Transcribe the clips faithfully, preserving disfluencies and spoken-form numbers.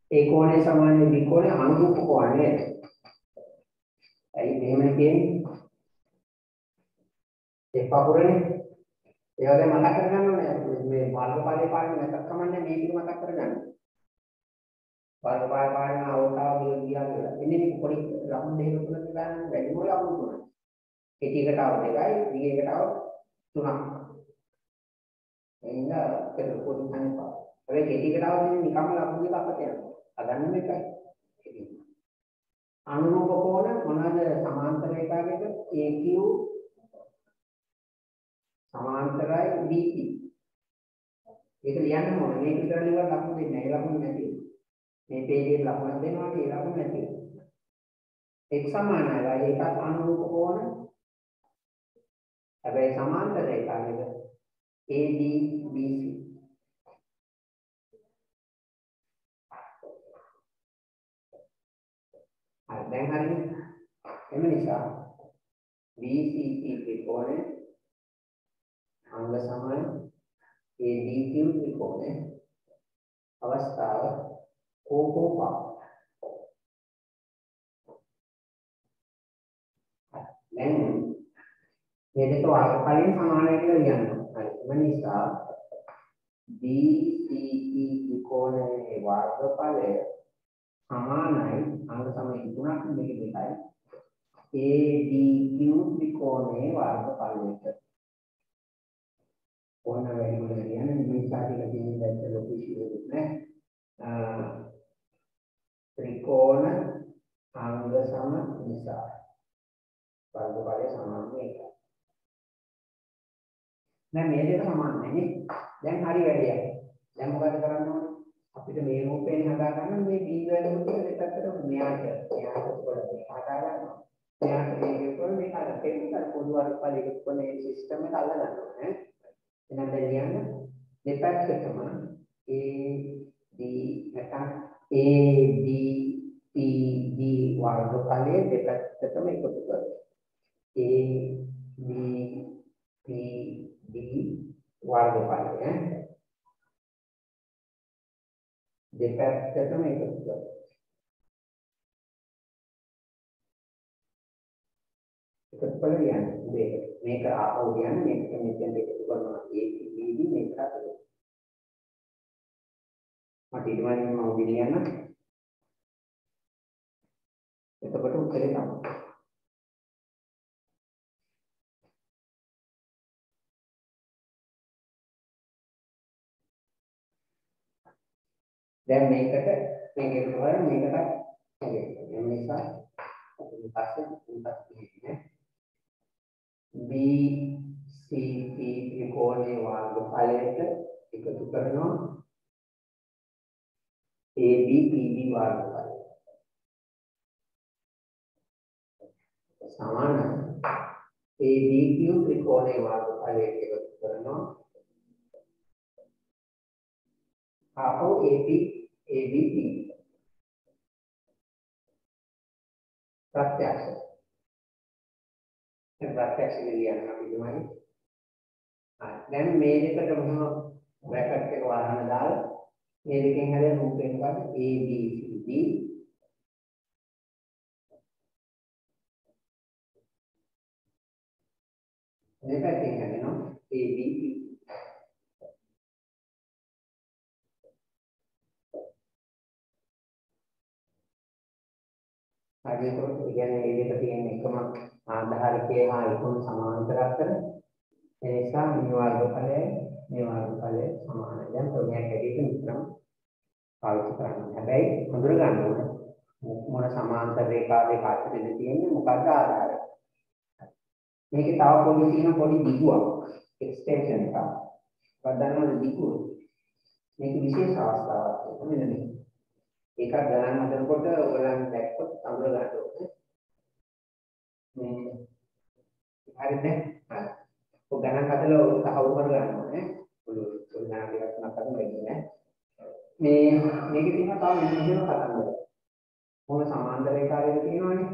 ඒ කෝණය සමාන B කෝණය අනුරූප කෝණය. ඇයි මෙහෙම කියන්නේ? ඒ පපුරනේ. ඒ වගේ මතක් කරගන්න ඕනේ. මේ වර්ගඵලයේ පාඩම නැතත් කමන්නේ මේ ටික මතක් කරගන්න. වර්ගඵලයේ පාඩම අවතාව ගියා කියලා. එන්නේ මේ පොඩි ලකුණු දෙකක් තුනක් ගන්න වැඩිම ලකුණු තුනක්. කෙටි එකට ආව දෙකයි, දිග එකට ආව තුනක්. එන්න ඒක පොඩි සංකල්ප. ඒ කෙටි එකට ආව නිකම්ම ලකුණු දෙක අපට යනවා. හදන්න මේකයි. අනුරූප කෝණ මොනවාද සමාන්තර රේඛාවක A Q සමාන්තරයි B P. ඒක ලියන්න ඕනේ. මේක විතර ලියලා ලකුණු දෙන්නේ නැහැ. ඒ ලකුණු නැති. මේ පේජේ ලකුණු දෙනවා ඒ ලකුණු නැති. x සමානයි ඒකත් අනුරූප කෝණ. හැබැයි සමාන්තර රේඛාවක A D B C. හරි දැන් හරිනේ. එම නිසා B C P ත්‍රිකෝණය අංග සමාන A D Q ත්‍රිකෝණය අවස්ථාව කෝකෝපා. දැන් මේ දෙක වර්ගඵලයෙන් සමානයි කියලා ලියනවා. හරි. එම නිසා B C P ත්‍රිකෝණයේ වර්ගඵලය සමානයි අංග සමය තුනක් මේක දෙකයි A D Q ත්‍රිකෝණයේ වර්ගඵලයට. ඕන වැඩි වල කියන්නේ මේ සාධික තියෙන දැක්ක ලොකු ඉෂුවක් නෑ. ත්‍රිකෝණ අංග සම නිසා වර්ගඵලය සමාන මේකයි. දැන් මේ දෙක සමාන නේ. දැන් හරි වැඩියක්. දැන් මොකද කරන්න ඕනේ? අපිට මේ රූපයෙන් හදා ගන්න මේ B වැලුම ටික දෙපැත්තට මෙයාට මෙයාට පොඩ්ඩක් හදා ගන්නවා. මෙයාට මේක පොඩ්ඩක් මේක අර ටෙක්නිකල් පොදු වර්ගඵලයක කොනේ සිස්ටම් එක අල්ල ගන්න ඕනේ. එහෙනම් දැන් ලියන්න දෙපැත්තටම A D නැත්නම් A D P D වර්ගඵලයේ දෙපැත්තටම එකතු කරගන්න. A D P D වර්ගඵලය දෙපැත්තටම එකතු කරගන්න. එකතු කරලා ලියන්න මේක. මේක ආපහු ලියන්න මේක මෙතෙන් එකතු කරනවා. A P D මේක අතට. මට ඊට වඩා මම ලියන්න. එතකොට උත්තරේ තමයි. දැන් මේකට මේක එකතු කරලා මේකට මේ නිසා අපි පස්සේ උන්පත් කියන්නේ B C P ත්‍රිකෝණයේ වර්ගඵලයට එකතු කරනවා A B P D වර්ගඵලය සමාන A D Q ත්‍රිකෝණයේ වර්ගඵලයට එකතු කරනවා ආපහු A P A B P ප්‍රත්‍යක්ෂ දැන් ප්‍රත්‍යක්ෂ ලියන්න අපි දුමයි. දැන් මේ දෙකට මොන බ්‍රැකට් එක වහන්න දාලා මේ දෙකෙන් හැදෙන රූපේ මොකද්ද? A B C D මේ පැත්තෙන් හැදෙනවා A B P. හරියට ඒ කියන්නේ මේ දෙක තියෙන එකම ආධාරකයේ හා එකම සමාන්තර අතර ඒ නිසා මේ වර්ගඵලය මේ වර්ගඵලය සමානයි. දැන් ප්‍රමේයයක් හැටියට විතරම පාවිච්චි කරන්න. හැබැයි හඳුන ගන්න ඕන මොන සමාන්තර රේඛාවේ කාටද තියෙන්නේ මොකක්ද ආධාරය. මේකේ තව පොඩි තියෙන පොඩි දිගුවක් එක්ස්ටෙන්ෂන් එකක්. වදන්නවද දිගුව? මේක විශේෂ අවස්ථාවක් මෙන්න මේ. ඒකත් ගණන් හදනකොට ඔයගොල්ලන් දැක්කොත් අඳුර ගන්න ඕනේ. මේ හරිද? හරි. ඔය ගණන් හදලා ඔය කහවුරු කර ගන්න ඕනේ. ඔය ගණන් දෙකක් තුනක් අතර වෙන්නේ. මේ මේකේ තියෙන තව වෙන විදිහම කතන්දර. මොන සමාන්තර රේඛාවක තියෙනවනේ.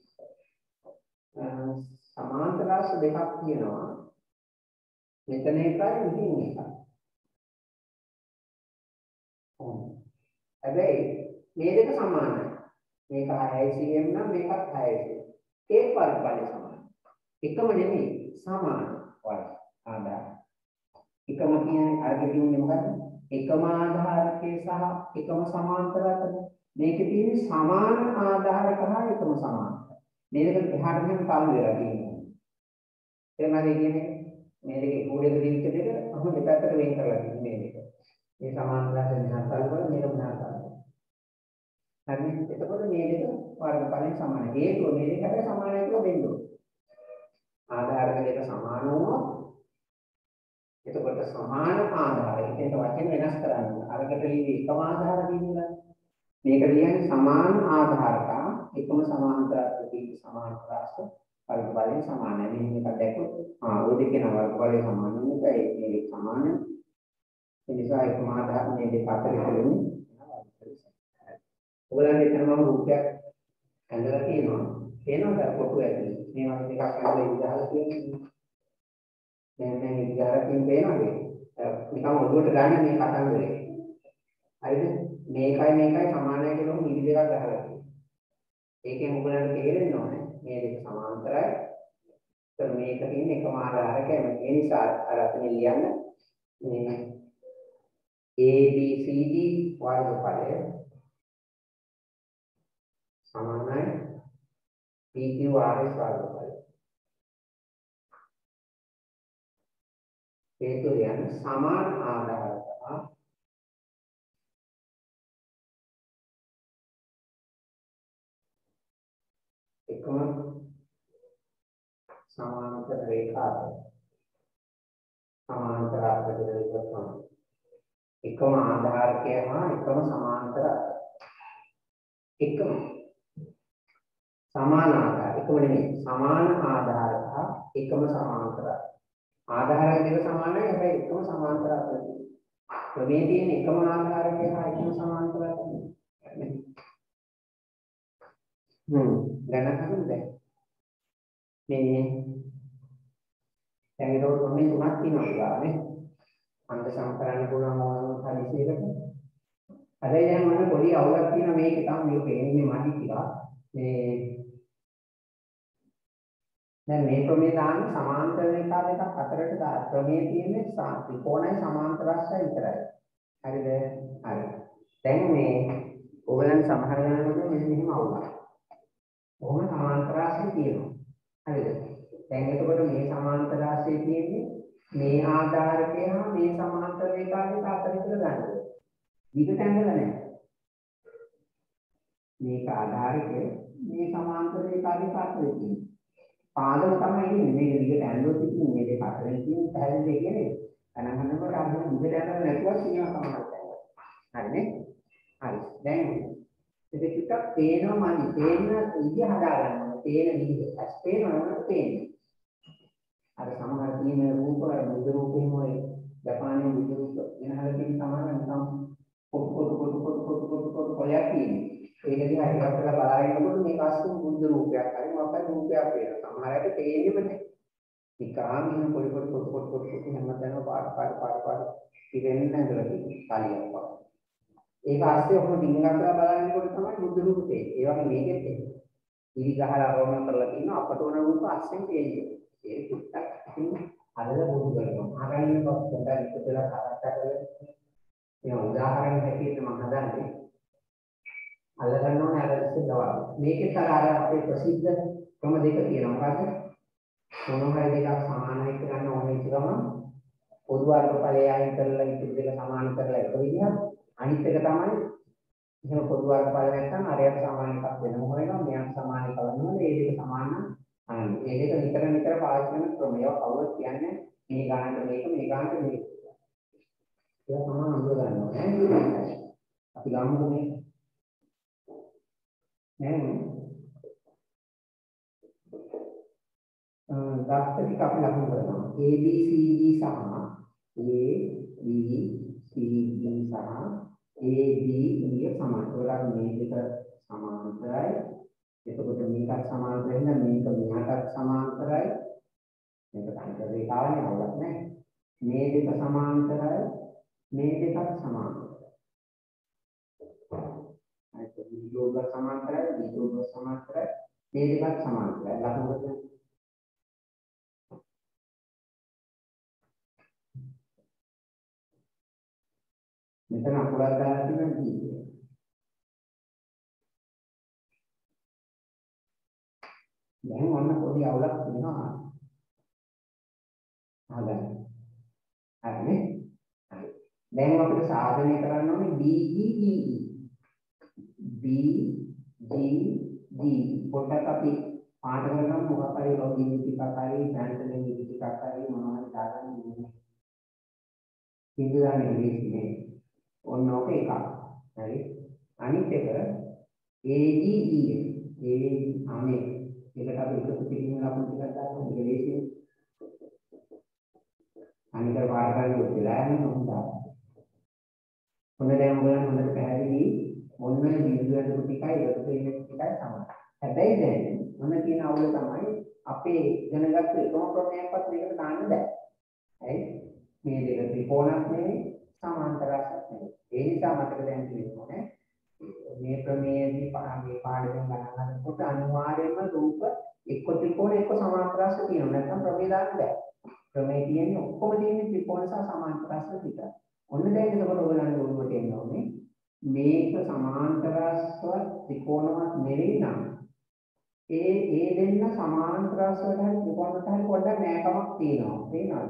සමාන්තර රාශි දෙකක් තියෙනවා. මෙතන එකයි මෙතන එකයි. හැබැයි මේ දෙක සමානයි. මේක හයයි සීඑම් නම් මේකත් හයයි සීඑම්. ඒ වර්ගඵලය සමානයි. එකම නෙමෙයි සමාන වර්ග ආදාය. එකම කියන්නේ අරගෙන කියන්නේ මොකද්ද? එකම ආධාරකයේ සහ එකම සමාන්තර අතර මේකේ තියෙන සමාන ආධාරක හා එකම සමාන්තර. මේ දෙක එහාට මෙහාට තල්ලු වෙලා තියෙනවා. එතනදී කියන්නේ මේ දෙකේ කෝඩයක දිවිච්ච දෙක අහු දෙපැත්තට වෙන් කරලා තියෙන්නේ මේ දෙක. මේ සමාන්තර දෙක තල්ලු කරලා මේක මෙහාට තල්ලු. හරි. එතකොට මේ දෙක වර්ගඵලයෙන් සමානයි. හේතුව මේ දෙක හැබැයි සමානයි කියලා දෙන්න ඕනේ. ආධාරක දෙක සමාන වුණොත් එතකොට සමාන ආධාරය. ඒක වචන වෙනස් කරන්න. අරකට ලියන්නේ එකම ආධාර කියනවා. මේක ලියන්නේ සමාන ආධාරක එකම සමාන්තරයක් තියෙන සමාන්තරාස්ත වර්ගඵලයෙන් සමානයි. මේක දැක්කොත් ආ ඔය දෙකේ නම් වර්ගඵලයෙන් සමාන වෙනවා. ඒක සමාන. ඒ නිසා එකම ආධාර මේ දෙක අතර ඉන්නේ. ඔයගලන්ට එතන මම රූපයක් ඇඳලා තියෙනවා. පේනවද ෆොටෝ ඇතුලේ? මේ වගේ දෙකක් ඇඳලා ඉඳලා තියෙනවා. දැන් දැන් ඉඳලාකින් පේනවද? නිකන් ඔළුවට ගන්න මේ කතන්දරේ. හරිද? මේකයි මේකයි සමානයි කියලා නිදි දෙකක් ගහලා තියෙනවා. ඒකෙන් ඔයගලන්ට තේරෙන්න ඕනේ මේ දෙක සමාන්තරයි. ඒතර මේක තියෙන එකම ආධාරකයි. ඒ නිසා අර අපි ලියන්න මේ A B C D වර්ගඵලය සමානයි P Q R S වර්ගඵලය. හේතු කියන්නේ සමාන ආධාරක එකම සමාන්තර රේඛාව සමාන්තර ආකාරයකට විකල්පන එකම ආධාරකය හා එකම සමාන්තර එකම සමාන ආධාර එකම නෙමෙයි සමාන ආධාරක හා එකම සමාන්තර ආධාරක දෙක සමානයි හැබැයි එකම සමාන්තර අතර මේ තියෙන එකම ආධාරකය හා එකම සමාන්තර අතර හ්ම් දැන් හරිද මේ දැන් ඒක උන්නේ තුනක් තියෙනවා කියලා නේ අන්ත සම්කරන්න පුළුවන් මොනවාද හදිසියකට හැබැයි දැන් මම පොඩි අවුලක් තියෙනවා මේකේ තමයි මේක එන්නේ මදි කියලා මේ දැන් මේ ක්‍රමයේ දාන සමාන්තර රේඛා දෙකක් අතරට දා ක්‍රමයේ තියෙන්නේ ත්‍රිකෝණයි සමාන්තරස්සයි විතරයි හරිද හරි දැන් මේ ඕගලන් සමහර වෙලාවට මෙන්න මෙහෙම අවුලක් කොහොම සමාන්තරාශය තියෙනවා. හරිද? දැන් එතකොට මේ සමාන්තරාශය තියෙන්නේ මේ ආධාරකය හා මේ සමාන්තර රේඛාවක අතර කියලා ගන්න. විදිහට ඇඳලා නැහැ. මේක ආධාරකය මේ සමාන්තර රේඛාවක අතර තියෙන්නේ. පාදම තමයි ඉන්නේ මේක විදිහට ඇඳලා තියෙන්නේ මේ දෙක අතරින් තියෙන පැහැදිලි කියන්නේ. ගණන් ගන්නකොට අර විදිහට ඇඳලා නැතුව සීමා සමානයි. හරිනේ? හරි. දැන් ඒක ටිකක් පේනවා මදි. පේන විදිහ හදාගන්න. පේන විදිහ. ඇස් පේනවද පේන්නේ. අර සමහර තියෙන රූප වල බුදු රූපෙම ඔය ජපානයේ බුදු රූප වෙනහල තියෙන සමහර නිකම් පොත් පොත් පොත් පොත් පොත් පොත් පොත් කොලයක් තියෙන්නේ. ඒක දිහා එකක් කරලා බලාගෙනකොට මේක අස්සුම් බුදු රූපයක්. හරි මොකක්ද රූපයක් වෙනවා. සමහරට පේන්නේම නැහැ. නිකාම් ඉන්න පොඩි පොඩි පොත් පොත් පොත් පොත් හැමදාම පාට පාට පාට පාට ඉවෙන්න ඇඳලා තියෙනවා. කාලියක් වගේ. ඒක ආස්තේ ඔක්කොම ඩිංගක් කරලා බලනකොට තමයි බුදු රූපේ. ඒ වගේ මේකෙත් එන්නේ. ඉරි ගහලා ආරෝහණ කරලා තියෙනවා අපට ඕන රූප අස්සෙන් තියෙන්නේ. ඒක පිටක් ඉතින් හදලා බුදු කරනවා. ආගමික පොතෙන් ඉස්සෙල්ලා සාකච්ඡා කරලා මේ උදාහරණ හැටියට මම හදන්නේ. අල්ල ගන්න ඕනේ අර ඉස්සෙල්ලා. මේකෙත් අර අපේ ප්‍රසිද්ධ ක්‍රම දෙක තියෙනවා. මොකද මොනවා හරි දෙකක් සමානයි කරන්න ඕනේ කියලා පොදු වර්ගඵලය අයින් කරලා ඉතිරි දෙක සමාන කරලා එක විදිහක් අනිත් එක තමයි එහෙම පොදු වර්ගඵල නැත්නම් අරයට සමාන එකක් වෙනම වෙනවා මෙයාට සමාන එකක් වෙනවා මේ දෙක සමාන අනන්නේ මේ දෙක නිතර නිතර පාවිච්චි කරන ක්‍රමය කවුරුත් කියන්නේ මේ ගානට මේක මේ ගානට මේක ඒක තමයි අඳුර ගන්නවා නේද අපි ගමුකෝ මේ නෑ දාස්ත ටික අපි ලකුණු කරනවා A B C D සහ A B C D සහ A B E සමාන. ඒකට මේ දෙක සමාන්තරයි. එතකොට මේකත් සමාන්තරයි නම් මේක මෙහාටත් සමාන්තරයි. මේක අන්තර රේඛාවනේ අවුලක් නැහැ. මේ දෙක සමාන්තරයි. මේ දෙකත් සමාන්තරයි. යෝග සමාන්තරයි යෝග සමාන්තරයි මේ දෙකත් සමාන්තරයි ලකුණු මෙතන අකුලක් දාලා තියෙනවා කීයේ දැන් ඔන්න පොඩි අවුලක් තියෙනවා හදන්න හරිනේ හරි දැන් අපිට සාධනය කරන්න ඕනේ B G D E B G D පොඩ්ඩක් අපි පාඩ කරගමු මොකක් හරි ලොගින් ටිකක් හරි පැන්ටලින් ටිකක් හරි මොනවා හරි දාගන්න ඕනේ ඉඳලා ඉංග්‍රීසියෙන් ඔන්න ඔක එකක් හරි අනිත් එක A G E ඒ අනේ ඒකට අපි එකතු කිරීම ලකුණු ටිකක් දාන්න ඉංග්‍රීසියෙන් අනිත් පාඩ කරන්න උදලා යන්න උන්දා ඔන්න දැන් ඔයගොල්ලන් හොඳට පැහැදිලි ඔන්න බිඳුවට ටිකයි එකතු වෙන ටිකයි සමානයි. හැබැයි දැන් මොන කියන අවුල තමයි අපේ ඉගෙනගත්තු එකම ක්‍රමයක්වත් මේකට දාන්න බෑ. හරි? මේ දෙක ත්‍රිකෝණක් නෙවෙයි සමාන්තරයක් නෙවෙයි. ඒ නිසා මතක දැන් තියෙන්නේ මේ ක්‍රමයේදී මේ පාඩමෙන් ගණන් ගන්නකොට අනිවාර්යයෙන්ම රූප එක්ක ත්‍රිකෝණ එක්ක සමාන්තරයක් තියෙනවා. නැත්නම් ක්‍රමය දාන්න බෑ. ක්‍රමයේ තියෙන්නේ ඔක්කොම තියෙන්නේ ත්‍රිකෝණ සහ සමාන්තරයක් විතරයි. ඔන්න දැන් එතකොට ඔයගොල්ලන් උරුමට එන්න ඕනේ මේක සමාන්තරස්ව ත්‍රිකෝණවත් නෙවෙයි නම් ඒ ඒ දෙන්න සමාන්තරස්වයට හරි ත්‍රිකෝණයට හරි පොඩ්ඩක් නෑකමක් තියෙනවා තේනවද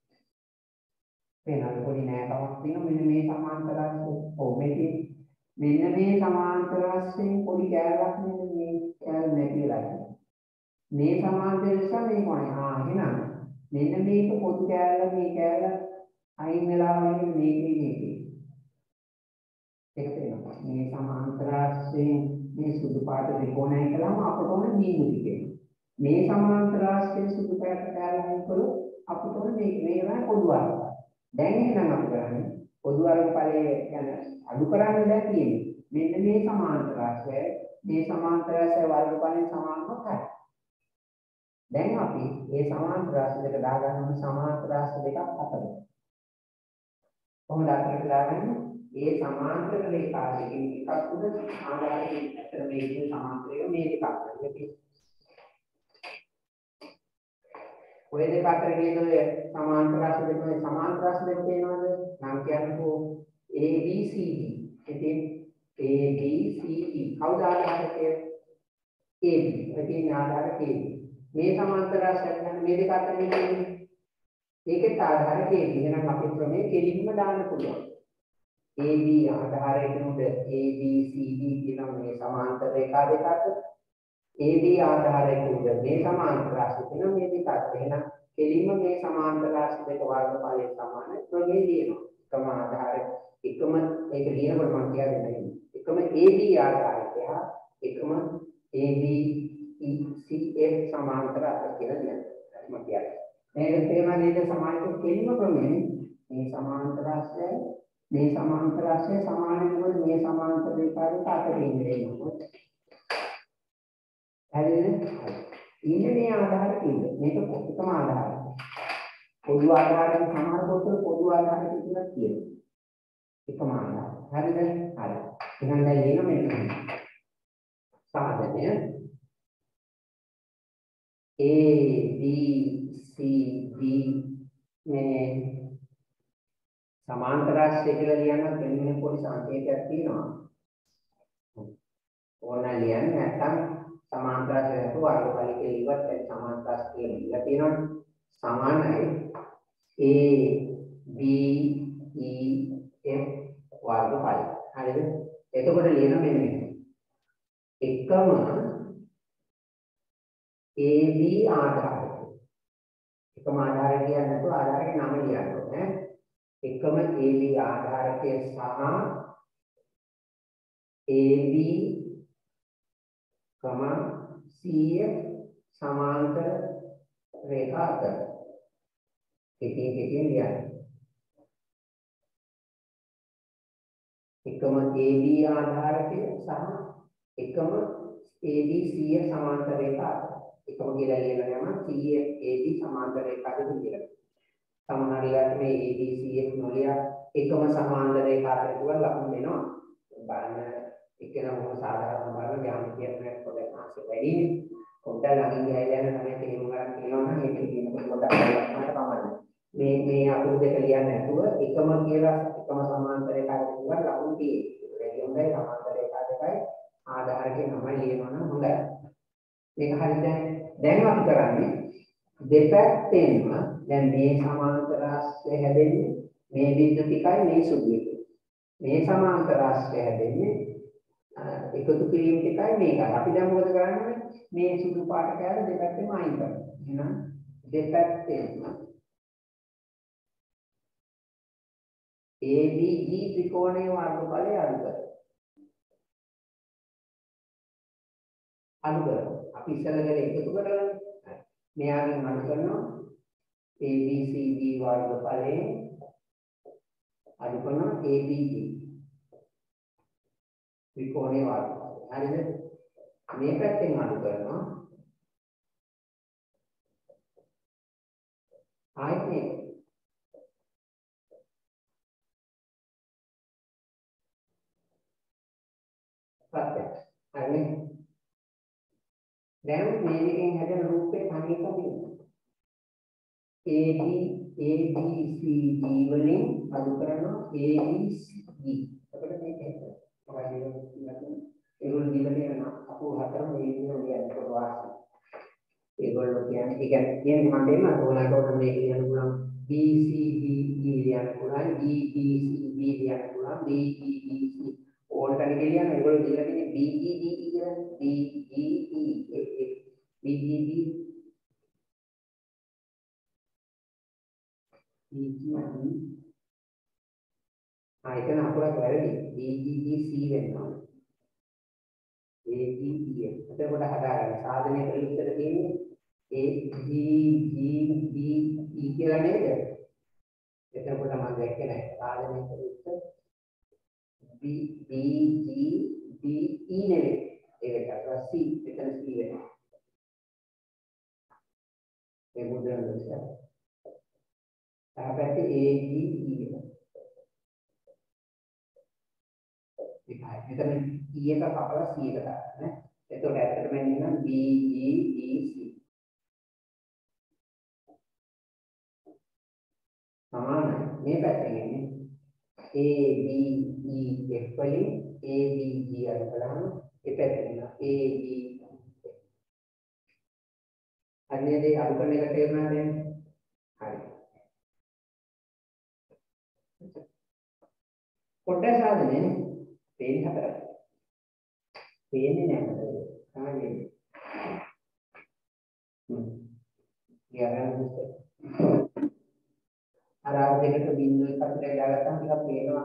තේනවද පොඩි නෑකමක් තියෙනවා මෙන්න මේ සමාන්තරස්ව ඔව් මේකේ මෙන්න මේ සමාන්තරස්වෙන් පොඩි කෑල්ලක් මෙන්න මේ කෑල්ල නැතිලා මේ සමාන්තරය නිසා මේ කොනේ ආ එහෙනම් මෙන්න මේක පොඩි කෑල්ල මේ කෑල්ල අයින් වෙලා වගේ මේකේ මේකේ ඒක තේරෙනවා මේ සමාන්තරයෙන් මේ සුදු පාට ත්‍රිකෝණය කළාම අපට ඕන දීමුටි කියනවා මේ සමාන්තරයෙන් සුදු පාට කෑල්ලෙන් කළොත් අපට ඕන මේ මේ තමයි පොදු වර්ගය දැන් එහෙනම් අපි කරන්නේ පොදු වර්ගඵලයේ යන අඩු කරන්න දැන් තියෙන්නේ මෙන්න මේ සමාන්තරය මේ සමාන්තරය වර්ගඵලයෙන් සමානව හරි දැන් අපි මේ සමාන්තරය දෙක දාගන්න ඕන සමාන්තරය දෙකක් අතර කොහොමද අතට දාගන්නේ ඒ සමාන්තර රේඛා දෙකකින් එකක් උඩ ආකාරයෙන් අතර මේ සමාන්තරය මේ දෙක අතර. ඔය දෙක අතර කියන්නේ සමාන්තරාශ දෙකේ සමාන්තරාශ දෙක වෙනවද? නම් කියන්නකෝ A B C D. ඉතින් A B C D කවුද ආකාරයේ A B. ඉතින් ආකාරය A B. මේ සමාන්තරාශ මේ දෙක අතර කියන්නේ ඒකේ ආධාරය A B. එහෙනම් අපි ක්‍රමයේ කෙලින්ම දාන්න පුළුවන්. A B ආධාරයෙන් උඩ A B C D කියන මේ සමාන්තර රේඛා දෙක අතර A B ආධාරයෙන් උඩ මේ සමාන්තර රාශිය කියන මේ දෙක අතර එහෙනම් කෙලින්ම මේ සමාන්තර රාශි දෙක වර්ගඵලයේ සමාන ක්‍රමයේ ලියනවා. එකම ආධාරය එකම ඒක ලියනකොට මම කියන්නේ එකම A B ආධාරය හා එකම A B C F සමාන්තර අතර කියලා ලියනවා. මම කියන්නේ මේක තේරුණා නේද සමාන්තර කෙලින්ම ක්‍රමයේ මේ සමාන්තර රාශිය මේ සමාන්තර රාශිය සමාන වෙනකොට මේ සමාන්තර රේඛාවට අතරින් වෙනවා. හරිද? ඉන්නේ මේ ආධාර කියන්නේ මේක එකම ආධාරය. පොදු ආධාරයෙන් සමාන කොට පොදු ආධාරය කියලා කියනවා. එකම ආධාරය. හරිද? හරි. එහෙනම් දැන් ලියන මෙන්න සාධනය A B C D මේ සමාන්තර රාශිය කියලා ලියන්න දෙන්නේ පොඩි සංකේතයක් තියෙනවා. ඕන ලියන්න නැත්නම් සමාන්තර රාශියට වර්ගඵල කියලා ඉවත් වෙන සමාන්තර රාශිය කියලා තියෙනවා. සමානයි A B E F වර්ගඵල. හරිද? එතකොට ලියන මෙන්න මේක. එකම A B ආධාරය. එකම ආධාරය කියන්නේ නැතුව ආධාරයේ නම ලියන්න ඕනේ. එකම A B ආධාරකයේ සහ A B, C F සමාන්තර රේඛා අතර එකකින් එකකින් ලියන්න. එකම A B ආධාරකය සහ එකම A B C F සමාන්තර රේඛා අතර එකම කියලා ලියන ගමන් C F A B සමාන්තර රේඛා අතර කියලා. සමහර වෙලාවට මේ A B C F නොලිය එකම සමාන්තර රේඛාවට ලකුණු දෙනවා. බලන්න එක්කෙනා මොකද සාධාරණ බලන යාන්ත්‍රික කියන පොඩක් මාසෙ වැඩි පොඩ්ඩක් ළඟින් ගියා යන තමයි තේරුම් ගන්න කියනවා නම් ඒක කියනකොට පොඩ්ඩක් බලන්න තමයි. මේ මේ අකුරු දෙක ලියන්න නැතුව එකම කියලා එකම සමාන්තර රේඛාවක් කියලා ලකුණු තියෙනවා. ඒ කියන්නේ සමාන්තර රේඛා දෙකයි ආධාරකේ නමයි ලියනවා නම් හොඳයි. මේක හරියට දැන් අපි කරන්නේ දෙපැත්තෙන්ම දැන් මේ සමාන්තරාශ්‍රය හැදෙන්නේ මේ බිඳු ටිකයි මේ සුදු එක. මේ සමාන්තරාශ්‍රය හැදෙන්නේ එකතු කිරීම ටිකයි මේකයි. අපි දැන් මොකද කරන්නේ? මේ සුදු පාට කෑල්ල දෙපැත්තෙම අයින් කරනවා. එහෙනම් දෙපැත්තෙන්ම A B G ත්‍රිකෝණයේ වර්ගඵලය අඩු කරනවා. අඩු කරනවා. අපි ඉස්සෙල්ලා ගල එකතු කරලා මෙයාගෙන් අඩු කරනවා A B C D වර්ගඵලයෙන් අඩු කරනවා A B G ත්‍රිකෝණයේ වර්ගඵලය. හරිද? මේ පැත්තෙන් අඩු කරනවා ආයෙත් මේක. ප්‍රත්‍යක්ෂ. හරිනේ? දැන් මේ දෙකෙන් හැදෙන රූපේ සංකේත තියෙනවා. A B A B C D වලින් අඩු කරනවා A B C D. එතකොට මේක හැදෙනවා. මොකද ඒගොල්ලෝ දීලා තියෙන අපෝ හතරම මේ විදිහට ලියන්න වාසි. ඒගොල්ලෝ කියන්නේ ඒ කියන්නේ කියන්නේ මම දෙන්න ඕනකට ඕන මේක ලියන්න පුළුවන් B C D E ලියන්න පුළුවන් D E C B ලියන්න පුළුවන් D E D C ඕන කෙනෙක් ලියන්න ඒගොල්ලෝ දීලා තියෙන්නේ B E D E කියලා B E E B E D B E D ආ එතන අකුරක් වැරදි B E D C වෙනවා A G E එතකොට හදාගන්න සාධනය කරලා ඉස්සර තියෙන්නේ A G G B E කියලා නේද? එතකොට මම දැක්කේ නැහැ සාධනය කරලා ඉස්සර B B G B E නෙවෙයි ඒකට අර C එතන C වෙනවා ඒ මුද්‍රණ නිසා තාපැත්තේ A G E වෙනවා ඒකයි එතන E එක කපලා C එක දාන්න නේ එතකොට ඇත්තටම එන්නේ B G D C සමානයි මේ පැත්තෙන් එන්නේ A B E F වලින් A B G අර බලන්න ඒ පැත්තෙන් A B අන්නේ දෙක අඩු කරන එක තේරුණාද දැන් හරි පොඩ්ඩක් සාධනේ පේන්නේ හතරක් පේන්නේ නැහැ තමයි හ්ම් ගියාම අර ආව දෙකට බිංදුව එකකට දාගත්තාම ටිකක් පේනවා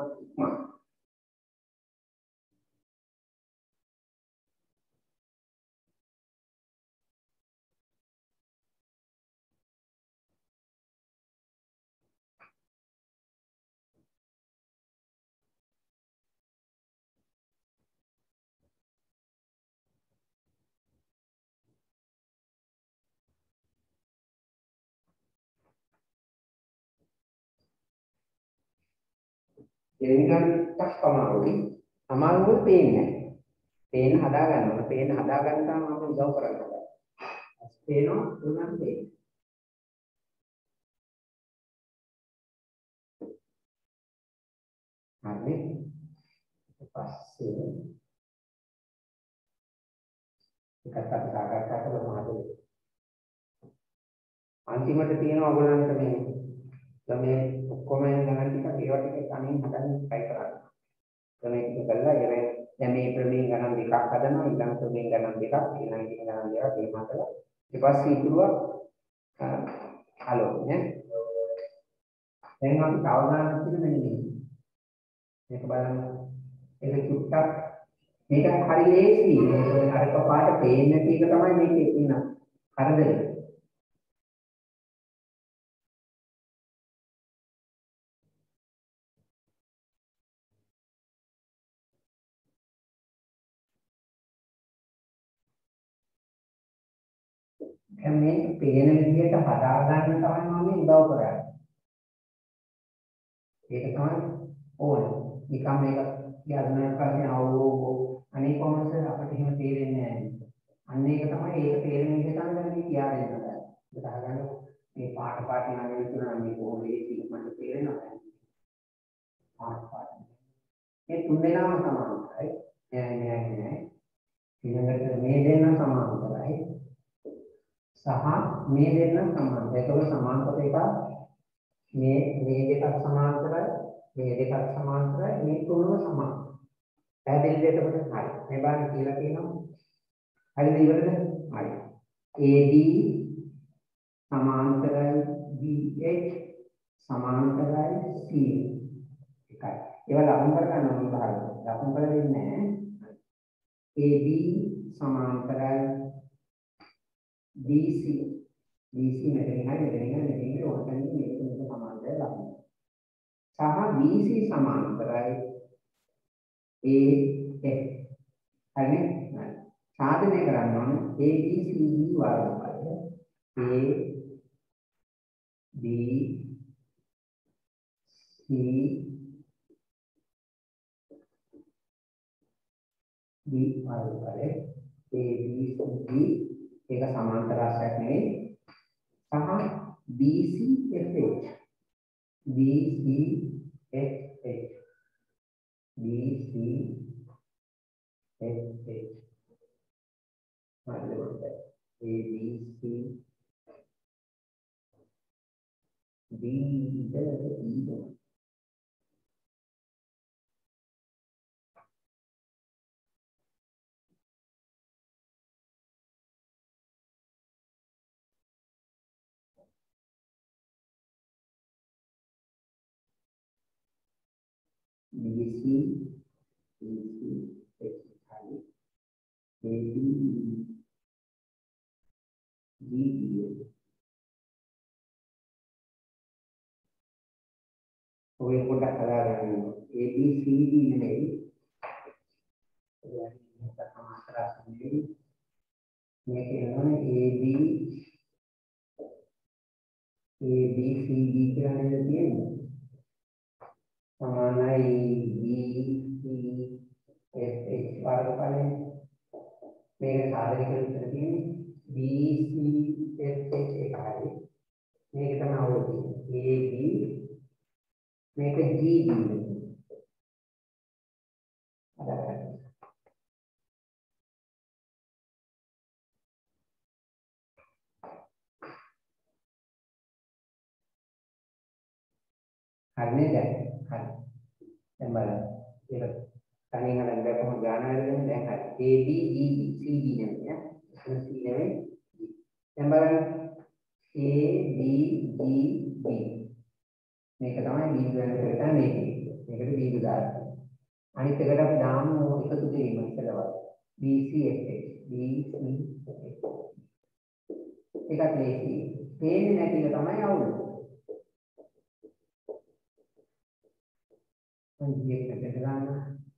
දෙවියන්ට අමාරුයි අමාරුව පේන්නේ පේන හදා ගන්න ඕන පේන හදා ගන්න තාම මම උදව් කරන්නේ පේනවා උනන් පේන හරි ඊට පස්සේ එකත් අපි සාකච්ඡා කරලා මොනවද අන්තිමට තියෙනවා ඔයගොල්ලන්ට මේ ළමයි ඔක්කොම ගණන් ටිකක් ඒවා ටික කණින් හදන්න try කරන්න. ළමයි ටික කළා ඉතින් දැන් මේ ප්‍රමේය ගණන් දෙකක් හදනවා ඊළඟ ප්‍රමේය ගණන් දෙකක් ඊළඟ ටික ගණන් දෙකක් ඒ මාතලා ඊට පස්සේ ඉතුරුව හලෝ නේ දැන් අපි සාවධානව ඉන්න මෙන්න මේ මේක බලන්න ඒක චුට්ටක් මේක හරි ලේසි අර පාට පේන්නේ නැති එක තමයි මේකේ තියෙන කරදරේ දැන් මේ පේන විදිහට හදා ගන්න තමයි මම උදව් කරන්නේ. ඒක තමයි ඕනේ. නිකම් මේක යන්න කරන්නේ අවෝ අනේ කොහොමද අපිට එහෙම තේරෙන්නේ නැහැ. අන්න ඒක තමයි ඒක තේරෙන විදිහ තමයි මේ කියා දෙන්නේ. උදාහරණ මේ පාට පාට යන විදිහ මේ කොහොමද ඒක මට තේරෙනවා. පාට පාට. මේ තුන් දෙනාම සමානයි. නෑ නෑ නෑ. ඊළඟට මේ දෙන්න සමානයි. සහ මේ දෙන්න සමානයි. ඒකවල සමානතර එක මේ මේ දෙකක් සමානතරයි. මේ දෙකක් සමානතරයි. මේ තුනම සමානයි. පැහැදිලිද එතකොට? හරි. මේ බලන්න කියලා කියනවා. හරිද ඉවරද? හරි. A D සමාන්තරයි B H සමාන්තරයි C එකයි. ඒවා ලකුණු කරගන්න ඕන උදාහරණ. ලකුණු කරලා දෙන්නේ නැහැ. A B සමාන්තරයි D C D C මෙතනින් හරි මෙතනින් හරි මෙතනින් ඔතනින් මේක මේක සමාන්තරයි ලකුණු. සහ B C සමාන්තරයි A F හරිනේ? සාධනය කරන්න ඕනේ A B C D වර්ගඵලය A B C D වර්ගඵලය A B C D ඒක සමාන්තර රාශියක් නෙවෙයි සහ B C F H B C F H B C F H හරිද? A B C D D E B C B C H kali A B D D ඔය පොඩක් හදාගන්න A B C D නෙමෙයි ඒ කියන්නේ සමාන්තරස් නෙමෙයි මේක එනවනේ A B A B C D කියලා නේද තියෙන්නේ සමානයි B C F H වර්ගඵලය මේක සාධක විතර තියෙන්නේ B C F H එකයි මේක තමයි අවුල තියෙන්නේ A B මේක G D හදාගන්න හරිනේ දැන් හරි දැන් බලන්න ඒක තනියෙන් හදන්න බෑ කොහොමද ගාන හරියන්නේ දැන් හරි A B E D C D නෙමෙයි ඈ එතන C නෙමෙයි දැන් බලන්න A B G D මේක තමයි බීජ වෙන එක තමයි මේක මේකට බීජ දාන්න අනිත් එකට අපි දාමු එකතු කිරීම ඉස්සරවල් B C F H B C F එකක් ලේසි පේන්නේ නැති එක තමයි අවුල අනිත් එකට දාන්න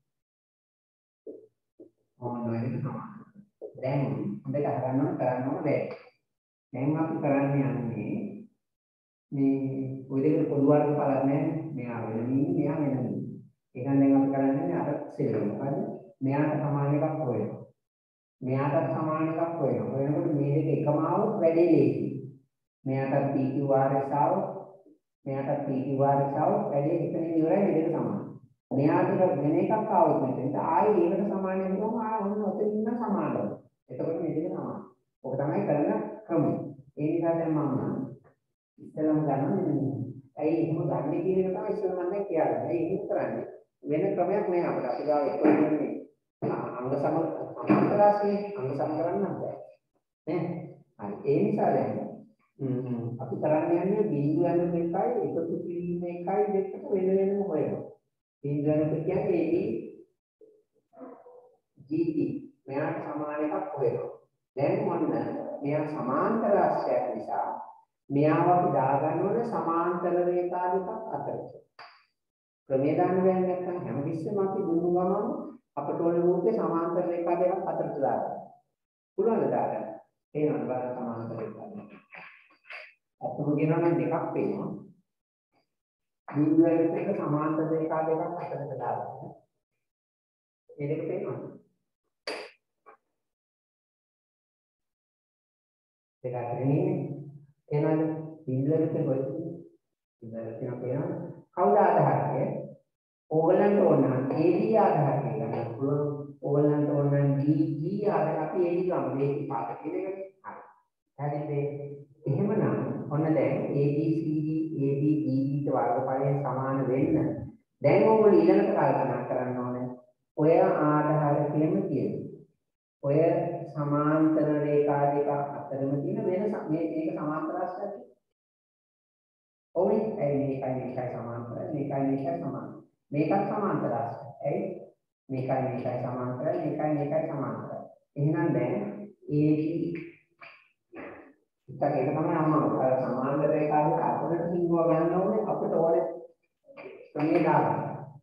ඕන වෙන තමයි දැන් හොඳට අහගන්න කරන්න ඕන බෑ දැන් අපි කරන්න යන්නේ මේ ඔය දෙක පොදු වර්ග බලන්නේ නැහැ මෙයා වෙන මීනි මෙයා වෙන මීනි ඒකෙන් දැන් අපි කරන්නේ අර සෙල් මොකද මෙයාට සමාන එකක් හොයනවා මෙයාටත් සමාන එකක් හොයනවා හොයනකොට මේ දෙක එකම આવොත් වැඩි ලේසි මෙයාටත් P Q R S આવොත් මෙයාටත් P Q R S આવොත් වැඩි එතනින් ඉවරයි මේ දෙක සමාන මෙයාට වෙන එකක් આવොත් මෙතෙන්ට ආයේ ඒකට සමාන වෙනවම ආ ඔන්න ඔතන ඉන්න සමානයි එතකොට මේ දෙක සමාන ඔක තමයි කරන ක්‍රමය ඒ නිසා දැන් මම ඉස්සෙල්ලාම ගන්න මෙන්න ඇයි එහෙම ගන්න කියන එක තමයි ඉස්සෙල්ලා මම කියන්නේ. ඇයි එහෙම කරන්නේ? වෙන ක්‍රමයක් නෑ අපිට. අපි ගාව එක වෙන්නේ අංග සම සමාන්තරාශී අංග සම කරන්න බෑ. නේ? හරි. ඒ නිසා දැන් අපි කරන්න යන්නේ බිංදු යන එකයි එකතු කිරීම එකයි දෙකට වෙන වෙනම හොයනවා. බිංදු යන එක කියන්නේ A B G D මෙයාට සමාන එකක් හොයනවා. දැන් මොන්න මෙයා සමාන්තර රාශියක් නිසා මෙයාව අපි දාගන්න ඕනේ සමාන්තර රේඛා දෙකක් අතරට. ක්‍රමයේ දාන්න බැහැ නැත්නම් හැමතිස්සෙම අපි දුන්නු ගමන් අපට ඕනේ වුණේ සමාන්තර රේඛා දෙකක් අතරට දාගන්න. පුළුවන්ද දාගන්න? තේරෙනවද බලන්න සමාන්තර රේඛා දෙක. අතම කියනවා නම් දෙකක් පේනවා. බිංදු වලට එක සමාන්තර රේඛා දෙකක් අතරට දාගන්න. මේ දෙක පේනවද? දෙක අතරින් එනවාද බිඳුවකට කොයිද බිඳුවකට කියනවා කවුද ආධාරකය ඕගලන්ට ඕන නම් A D ආධාරකය ගන්න පුළුවන් ඕගලන්ට ඕන නම් D G ආධාරක අපි A D ගමු මේක පාට කියන එක හරි හරිද එහෙමනම් ඔන්න දැන් A B C D A B D E ට වර්ගඵලයෙන් සමාන වෙන්න දැන් ඕගොල්ලෝ ඊළඟට කල්පනා කරන්න ඕනේ ඔය ආධාරකයම තියෙනවා ඔය සමාන්තර රේඛා දෙක අතරම තියෙන වෙනස මේ මේක සමාන්තර රාශියක්. ඔවනේ ඇයි මේකයි මේකයි සමාන්තරයි මේකයි මේකයි සමාන්තරයි. මේකත් සමාන්තර රාශියක්. ඇයි මේකයි මේකයි සමාන්තරයි මේකයි මේකයි සමාන්තරයි. එහෙනම් දැන් A B ඉතින් ඒක තමයි අම්මා සමාන්තර රේඛා දෙක අතරට සිංහව ගන්න ඕනේ අපිට ඕනේ ක්‍රමයේ දාන්න.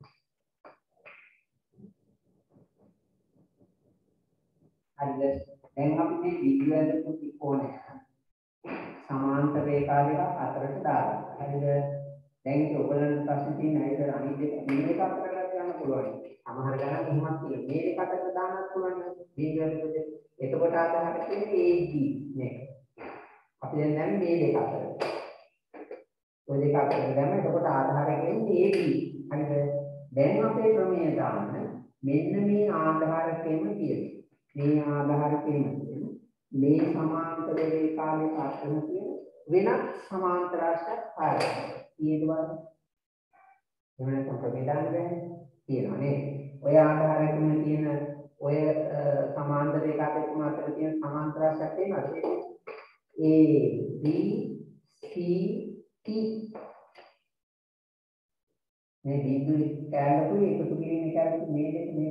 හරිද දැන් අපි මේ විද්‍යාල ත්‍රිකෝණය සමාන්තර රේඛා දෙක අතරට දාලා හරිද දැන් ඒක ඔයගලන්ට ප්‍රශ්න තියෙන අයද අනිත් දෙක මේ දෙක අතරට ගන්න පුළුවන් සමහර ගණන් එහෙමත් තියෙනවා මේ දෙක අතරට දාන්නත් පුළුවන් විද්‍යාල දෙක එතකොට ආදාහට කියන්නේ A G නේ අපි දැන් දැන් මේ දෙක අතරට ඔය දෙක අතරට දැම්ම එතකොට ආදාහට කියන්නේ A B හරිද දැන් අපේ ක්‍රමයේ දාන්න මෙන්න මේ ආදාහරකෙම තියෙනවා මේ ආධාරකයෙන් මේ සමාන්තර රේඛාවේ අතරම තියෙන වෙනත් සමාන්තර රාශියක් පාරයි. ඊට බලන්න. එහෙම නැත්නම් ප්‍රභේදාන වෙන්නේ තියෙනවා නේද? ඔය ආධාරකෙම තියෙන ඔය සමාන්තර රේඛා දෙකම අතර තියෙන සමාන්තර රාශියක් තියෙනවාද? A B C T මේ බිඳු කැලකුයි එකතු කිරීමේ කැලකුයි මේ දෙක මේ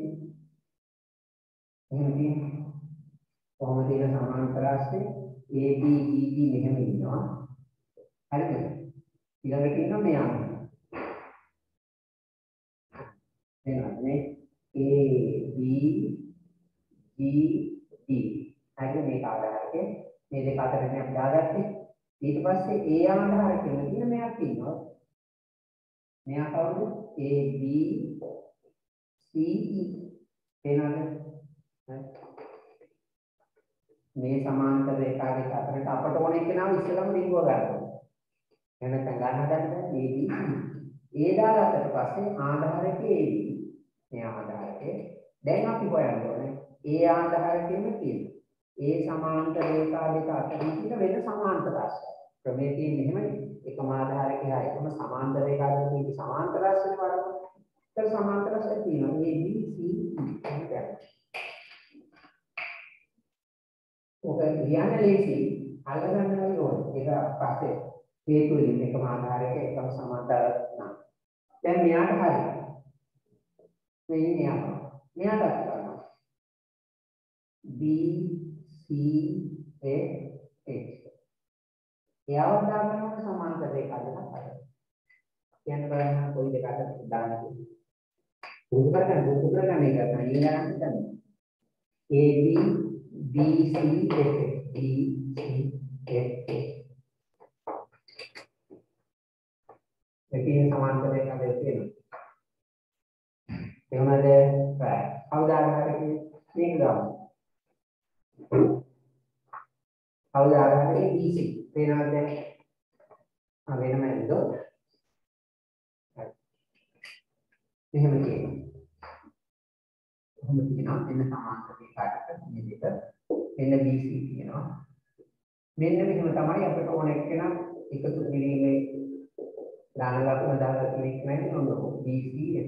එහෙම තියෙනවා. කොහොමද ඒක සමාන්තර රාශිය A B D E මෙහෙම ඉන්නවා. හරිද? ඊළඟට ඉන්නවා මෙයා. එනවා මේ A B D E. හරිද මේක ආධාරකේ මේ දෙක අතරේ අපි දාගත්තේ. ඊට පස්සේ A ආධාරකෙම තියෙන මෙයක් ඉන්නවා. මෙයා කවුද? A B C E. එනවාද? මේ සමාන්තර රේඛා දෙක අතරට අපට ඕන එකනම ඉස්සෙල්ලාම රිංගව ගන්න ඕනේ. එහෙනම් ගන්න හදන්න A B C. ඒ දාගත්තට පස්සේ ආධාරකයේ A B. මේ ආධාරකයේ දැන් අපි හොයන්න ඕනේ ඒ ආධාරකෙම තියෙන. ඒ සමාන්තර රේඛා දෙක අතරින් තියෙන වෙන සමාන්තර රාශියක්. ක්‍රමයේ තියෙන්නේ එහෙමනේ. එකම ආධාරකයේ හා එකම සමාන්තර රේඛා දෙක තියෙන සමාන්තර රාශියනේ බලන්න. ඒක සමාන්තර රාශියක් තියෙනවා. A B C E. ඔක ලියන්න ලේසි අල්ලගන්න ඕනේ ඒක පස්සේ හේතු වෙන එකම ආධාරයක එකම සමාන්තර නම් දැන් මෙයාට හරි මේ මෙයා මෙයාට කරනවා B C A H එයාව දාගන්න සමාන්තර රේඛා දෙකක් හරි කියන්න බලන්න කොයි දෙකකට දාන්නද උඩ කරගන්න උඩ කරගන්න එක තමයි ඊළඟට තමයි A B B C F B C F දෙකේ සමාන්තර රේඛා දෙක තියෙනවා. එහෙමද? කවුද ආකාරයේ මේක ගමු. කවුද ආකාරයේ B C වෙනවද දැන්? ආ වෙනම නේද? එහෙම තියෙනවා. එහෙම තියෙනවා එන්න සමාන්තර රේඛාකට මේ දෙක එන්න B C කියනවා. මෙන්න මෙහෙම තමයි අපිට ඕන එක්කෙනා එකතු කිරීමේ දාන ලකුණ දාලා ක්ලික් නැති නෝනෝ B C F.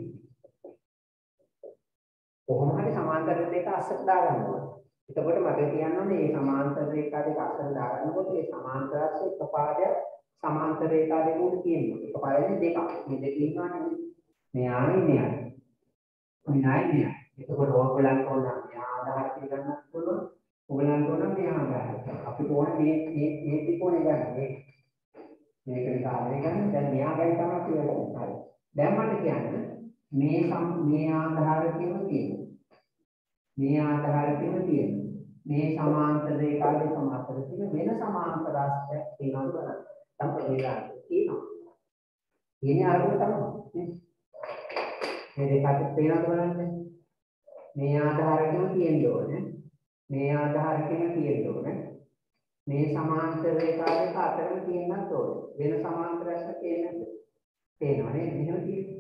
කොහොම හරි සමාන්තර දෙක අස්සට දාගන්න ඕනේ. එතකොට මට කියන්න ඕනේ මේ සමාන්තර රේඛා දෙක අස්සට දාගන්නකොට මේ සමාන්තර රාශිය එකපාරට සමාන්තර රේඛා දෙක උඩ තියෙනවා. එකපාරේ දෙකක්. මේ දෙක ඉන්නවනේ. මෙයානේ මෙයානේ. මෙයානේ මෙයානේ. එතකොට ඕගලන්ට ඕන මෙයා ආධාර පිළිගන්නත් පුළුවන්. ඕගලන්ට ඕන මෙයා ආධාර. අපිට ඕන මේ මේ මේ ත්‍රිකෝණය ගන්න. මේ මේකට සාධනය ගන්න. දැන් මෙයා ගැන තමයි කියන්නේ. හරි. දැන් මට කියන්න මේ මේ ආධාරකෙම තියෙනවා. මේ ආධාරකෙම තියෙනවා. මේ සමාන්තර රේඛා දෙක අතර තියෙන වෙන සමාන්තර රාශියක් තියෙනවද බලන්න. තමයි මේක තියෙනවා. ඉන්නේ අරගෙන තමයි. මේ දෙක අතර තියෙනවද බලන්න. මේ ආධාරකෙම තියෙන්න ඕනේ. මේ ආධාරකෙම තියෙන්න ඕනේ. මේ සමාන්තර රේඛා දෙක අතරම තියෙනත් ඕනේ. වෙන සමාන්තර රැස්සක් තියෙන්නේ නැද්ද? පේනවා නේද? මෙහෙම තියෙන්නේ.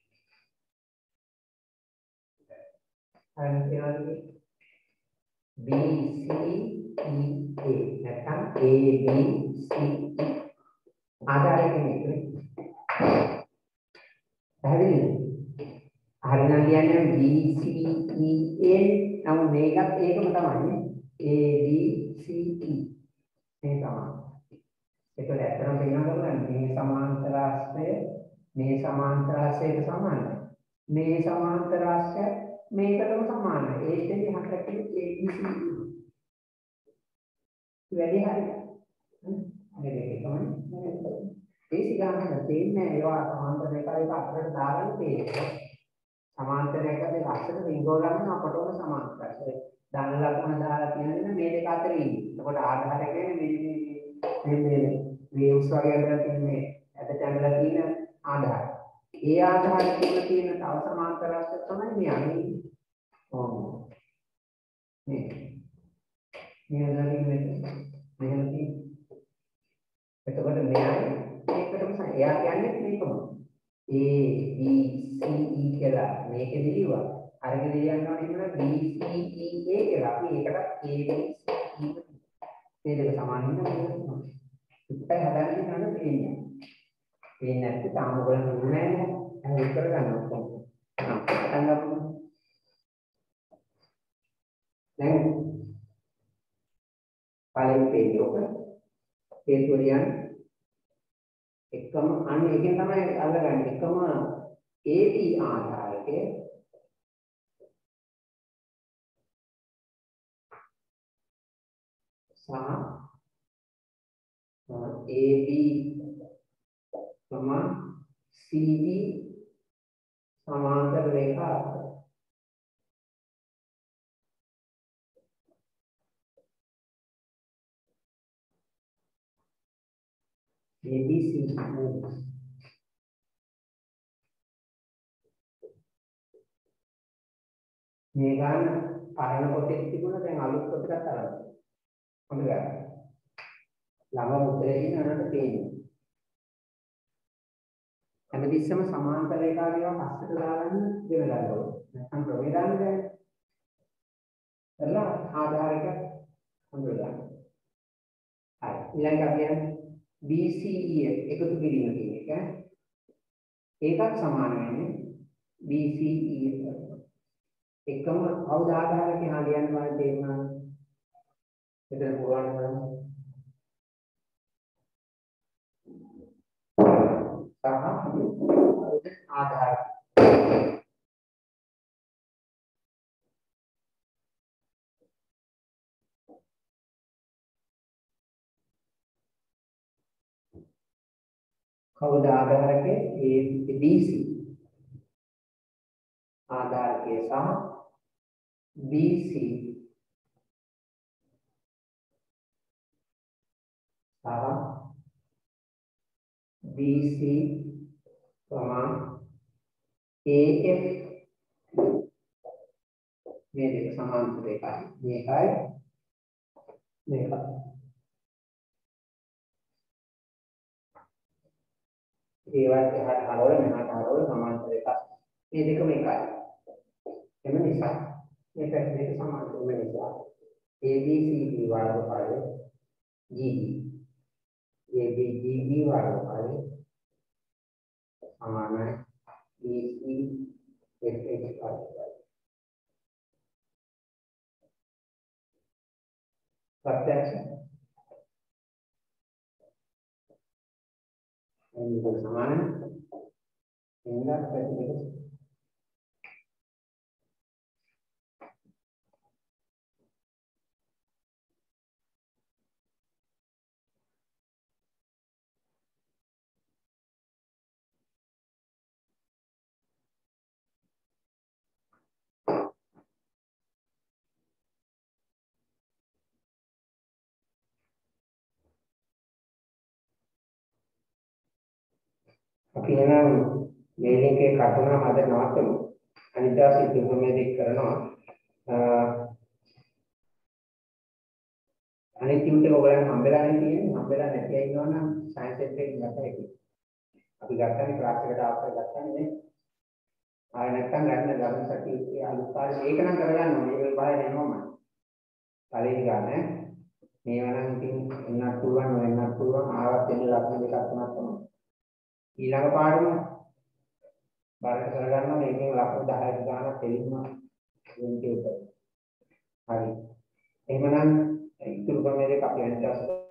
හරි කියලාද? B C E A නැත්නම් A B C E ආදායක මේකනේ. පැහැදිලිද? හරි නම් කියන්නේ B C E A නම් මේකත් ඒකම තමයි. A B C E මේ තමයි. ඒක ඇත්තටම පේනවා මේ සමාන්තරාශ්‍රය මේ සමාන්තරාශ්‍රයට සමානයි. මේ සමාන්තරාශ්‍රය මේකටම සමානයි. ඒ දෙකේ හතරක් A B C E. වැඩි හරි. හරි මේක තමයි. ඒ සිගාන තේන්නේ ඒවා සමාන්තර රේඛාවක අතරට දාගෙන තේරෙනවා. සමාන්තර රේඛා දෙක අතර රිංගව ගන්න අපට ඕන සමාන්තරය. ධන ලකුණ දාලා තියෙන මේ දෙක අතර ඉන්නේ. එතකොට ආධාරය කියන්නේ මේ මේ වේව්ස් වගේ අතර තියෙන මේ ඇට ඇඳලා තියෙන ආධාරය. ඒ ආධාරය තුල තියෙන තව සමාන්තර රාශිය තමයි මේ අනේ. ඕන. මේ මේ නලින් මෙහෙම තියෙන. එතකොට මෙයයි ඒකටම එයා කියන්නේ මේකම. A B C E කියලා මේකෙදි ලියුවා. අරගෙන ලියනවා නෙමෙයි B C E A කියලා. අපි ඒකට A B C E මේ දෙක සමාන වෙනවා. ඉතින් හදාගන්න යන තේන්නේ. මේ නැත්නම් තාම ඔයගොල්ලෝ නුනේ නැහැ. එහෙනම් ඒක කරගන්න ඕනේ. හා. දැන් පළවෙනි පේජ් එක පේජ් වලින් එකම අන්න එකෙන් තමයි අල්ලගන්නේ. එකම A B ආධාරකයේ සහ A B සමාන C D සමාන්තර රේඛා A B C මේ ගන්න පරණ පොතේ තිබුණා දැන් අලුත් පොතකට අරන්. හොඳ ගන්න. ළඟ උත්තරේ ඉන්නවට පේන්නේ. හැමතිස්සම සමාන්තර රේඛා කියනවා පස්සට දාගන්න දෙව ගන්න ඕනේ. නැත්නම් ප්‍රමේය දාන්න බෑ. එලා ආධාරක හොඳ ගන්න. හරි. ඊළඟ අපි යන්නේ B C E එකතු කිරීම කියන එක. ඒකත් සමාන වෙන්නේ B C E එකට. එකම කවුද ආධාරක හා ලියන්න බලන්න තේරුණා. එතන පුරවන්න බලන්න. සහ ආධාරක. කවුද ආධාරකේ A B C ආධාරකයේ සහ B C සහ B C A F මේ දෙක සමාන්තර එකයි. මේකයි මේකයි. ඒවත් එහාට හරවල මෙහාට හරවල සමාන්තර එකක්. මේ දෙකම එකයි. එම නිසා මේ පැත්ත දෙක සමාන්තර වෙන නිසා A B C D වර්ගඵලය G D A B G D වර්ගඵලය සමානයි B C F H වර්ගඵලය. ප්‍රත්‍යක්ෂ ini samanan sehingga seperti itu. අපි එහෙනම් මේ ලින්ක් එක කටුනම අද නවත්තමු. අනිත් දවසේ ඉතුරු මේ දෙක කරනවා. අනිත් ටියුට් එක ඔයගලන් හම්බෙලා නේ තියෙන්නේ. හම්බෙලා නැති අය ඉන්නවනම් සයන්ස් සෙට් එකෙන් ගත හැකියි. අපි ගත්තනේ ක්ලාස් එකට ආපහු ගත්තනේ නේ. ආයෙ නැත්තම් ගන්න ධර්ම සතියේ අලුත් කාලේ ඒක නම් කරගන්න ඕනේ. ඒක බාහිර එනවම. පළවෙනි ගන්න. මේවා නම් ඉතින් එන්නත් පුළුවන් වෙන්නත් පුළුවන්. ආවත් එන්න ලක්ෂණ දෙකක් තුනක් තමයි. ඊළඟ පාඩම බාහිර කරගන්න මේකෙන් ලක්ෂණ දහයක් ගානක් දෙලින්ම වෙන්නේ. හරි. එහෙමනම් ඉතුරු ක්‍රම දෙක අපි අනිත් දවසට